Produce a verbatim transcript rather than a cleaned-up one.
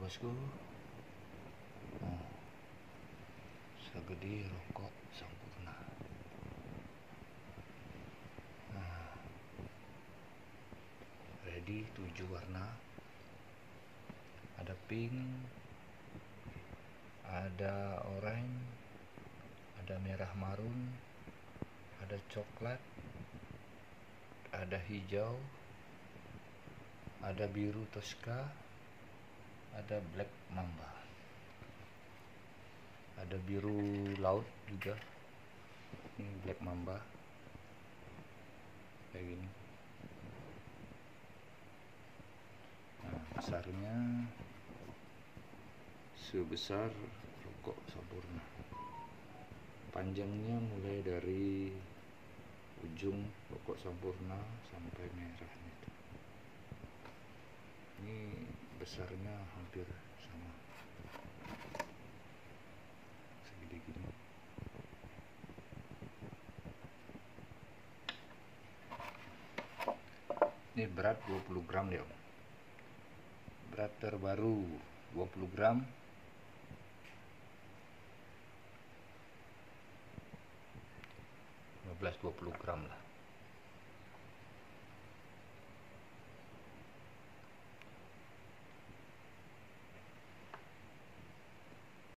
bosku. Oh, segede rokok sempurna. Nah, ready tujuh warna. Ada pink, ada orange, ada merah marun, ada coklat, ada hijau, ada biru Tosca, ada black mamba, ada biru laut juga. Ini black mamba kayak gini. Nah, besarnya sebesar rokok sempurna. Panjangnya mulai dari ujung rokok sempurna sampai merahnya itu. Ini besarnya hampir sama, segede gini. Ini berat dua puluh gram ya. Berat terbaru dua puluh gram. lima belas dua puluh gram lah.